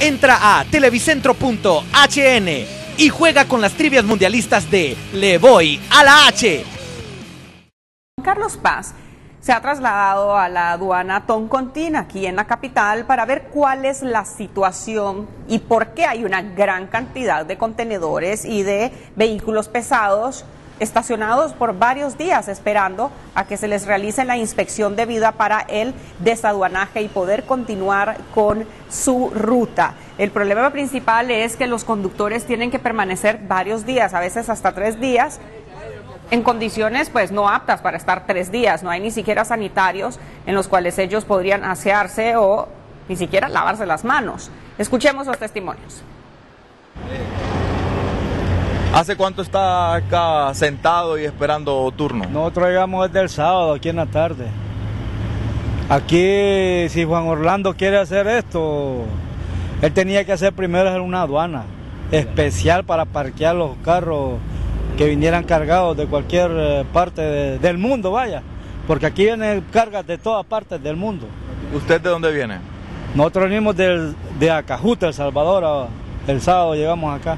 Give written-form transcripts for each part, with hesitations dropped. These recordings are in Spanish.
Entra a televicentro.hn y juega con las trivias mundialistas de Le Voy a la H. Carlos Paz se ha trasladado a la aduana Toncontín, aquí en la capital, para ver cuál es la situación y por qué hay una gran cantidad de contenedores y de vehículos pesados estacionados por varios días esperando a que se les realice la inspección debida para el desaduanaje y poder continuar con su ruta. El problema principal es que los conductores tienen que permanecer varios días, a veces hasta 3 días, en condiciones pues no aptas para estar 3 días. No hay ni siquiera sanitarios en los cuales ellos podrían asearse o ni siquiera lavarse las manos. Escuchemos los testimonios. ¿Hace cuánto está acá sentado y esperando turno? Nosotros llegamos desde el sábado, aquí en la tarde. Aquí, si Juan Orlando quiere hacer esto, él tenía que hacer primero una aduana especial para parquear los carros que vinieran cargados de cualquier parte del mundo, vaya. Porque aquí vienen cargas de todas partes del mundo. ¿Usted de dónde viene? Nosotros venimos de Acajuta, El Salvador. El sábado llegamos acá.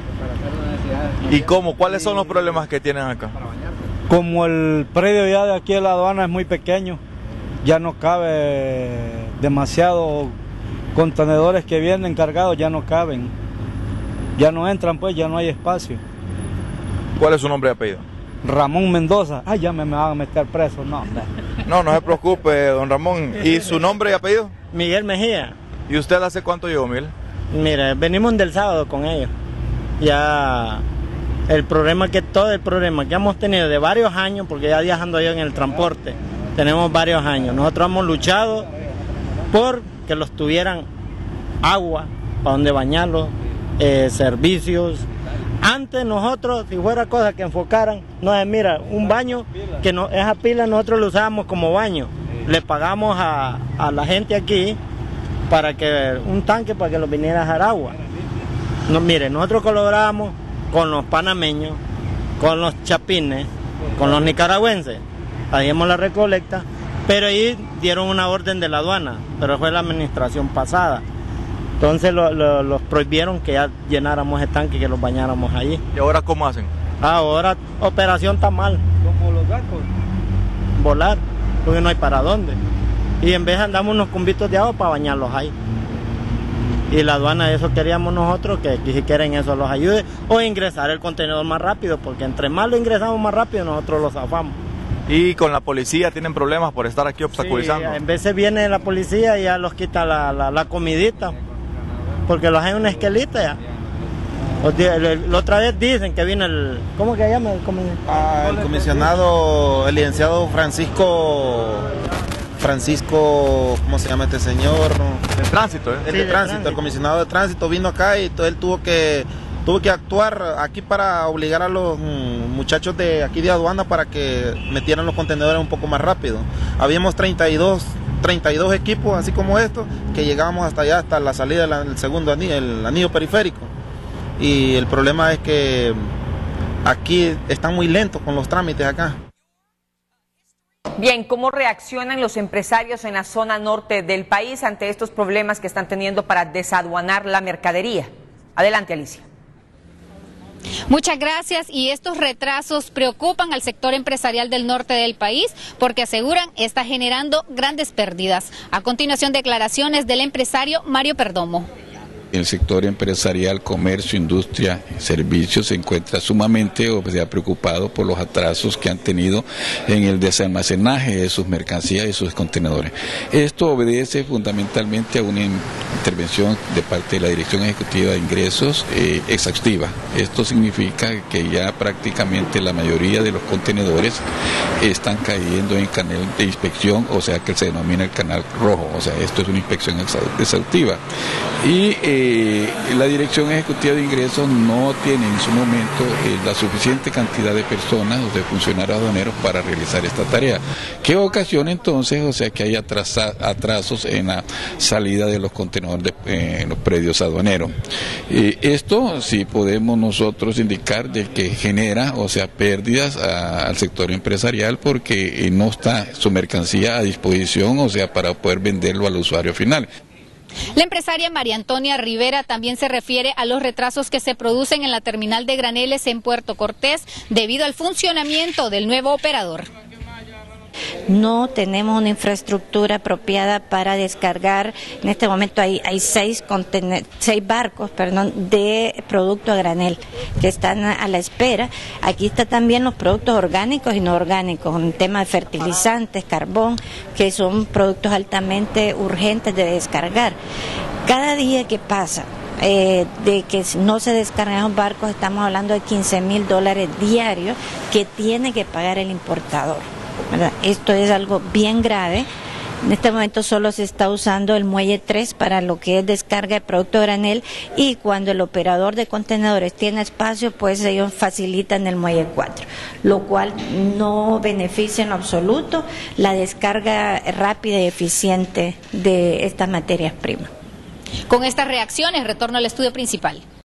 ¿Y cómo? ¿Cuáles son los problemas que tienen acá? Como el predio ya de aquí de la aduana es muy pequeño, ya no cabe demasiado contenedores que vienen cargados, ya no caben, ya no entran, pues ya no hay espacio. ¿Cuál es su nombre y apellido? Ramón Mendoza. Ay, ya me van a meter preso, no. No se preocupe, don Ramón. ¿Y su nombre y apellido? Miguel Mejía. ¿Y usted hace cuánto llegó, Miguel? Mire, venimos del sábado con ellos. Ya todo el problema que hemos tenido de varios años, porque ya viajando yo en el transporte, tenemos varios años. Nosotros hemos luchado por que los tuvieran agua, para donde bañarlos, servicios. Antes nosotros, si fuera cosa que enfocaran, mira, un baño, que esa pila nosotros lo usábamos como baño. Le pagamos a la gente aquí un tanque para que los viniera a dejar agua. No, mire, nosotros colaboramos con los panameños, con los chapines, con los nicaragüenses, hacíamos la recolecta, pero ahí dieron una orden de la aduana, pero fue la administración pasada. Entonces los prohibieron que ya llenáramos el tanque y que los bañáramos allí. ¿Y ahora cómo hacen? Ahora operación tamal. Como los gatos. Volar, porque no hay para dónde. Y en vez andamos unos cumbitos de agua para bañarlos ahí. Y la aduana, eso queríamos nosotros, que si quieren eso los ayude, o ingresar el contenedor más rápido, porque entre más lo ingresamos más rápido, nosotros lo zafamos. ¿Y con la policía tienen problemas por estar aquí obstaculizando? Sí, en veces viene la policía y ya los quita la comidita, porque los hay una esquelita ya. La otra vez dicen que viene ¿cómo que se llama? El comisionado, el licenciado Francisco, ¿cómo se llama este señor? De tránsito, ¿eh? El tránsito, el comisionado de tránsito vino acá y él tuvo que actuar aquí para obligar a los muchachos de aquí de aduana para que metieran los contenedores un poco más rápido. Habíamos 32 equipos, así como estos, que llegábamos hasta allá, hasta la salida del segundo anillo, el anillo periférico. Y el problema es que aquí están muy lentos con los trámites acá. Bien, ¿cómo reaccionan los empresarios en la zona norte del país ante estos problemas que están teniendo para desaduanar la mercadería? Adelante, Alicia. Muchas gracias. Y estos retrasos preocupan al sector empresarial del norte del país porque aseguran está generando grandes pérdidas. A continuación, declaraciones del empresario Mario Perdomo. El sector empresarial, comercio, industria, servicios se encuentra sumamente preocupado por los atrasos que han tenido en el desalmacenaje de sus mercancías y sus contenedores. Esto obedece fundamentalmente a una intervención de parte de la Dirección Ejecutiva de Ingresos exhaustiva. Esto significa que ya prácticamente la mayoría de los contenedores están cayendo en canal de inspección, o sea que se denomina el canal rojo, o sea, esto es una inspección exhaustiva. Y la Dirección Ejecutiva de Ingresos no tiene en su momento la suficiente cantidad de personas o de funcionarios aduaneros para realizar esta tarea, que ocasiona entonces, o sea, que hay atrasos en la salida de los contenedores en los predios aduaneros. Esto sí podemos nosotros indicar de que genera, o sea, pérdidas al sector empresarial porque no está su mercancía a disposición, o sea, para poder venderlo al usuario final. La empresaria María Antonia Rivera también se refiere a los retrasos que se producen en la terminal de graneles en Puerto Cortés debido al funcionamiento del nuevo operador. No tenemos una infraestructura apropiada para descargar. En este momento hay seis barcos de producto a granel que están a la espera. Aquí están también los productos orgánicos y no orgánicos, un tema de fertilizantes, carbón, que son productos altamente urgentes de descargar. Cada día que pasa de que no se descargan los barcos, estamos hablando de $15,000 diarios que tiene que pagar el importador, ¿verdad? Esto es algo bien grave. En este momento solo se está usando el muelle 3 para lo que es descarga de producto granel, y cuando el operador de contenedores tiene espacio, pues ellos facilitan el muelle 4, lo cual no beneficia en absoluto la descarga rápida y eficiente de estas materias primas. Con estas reacciones, retorno al estudio principal.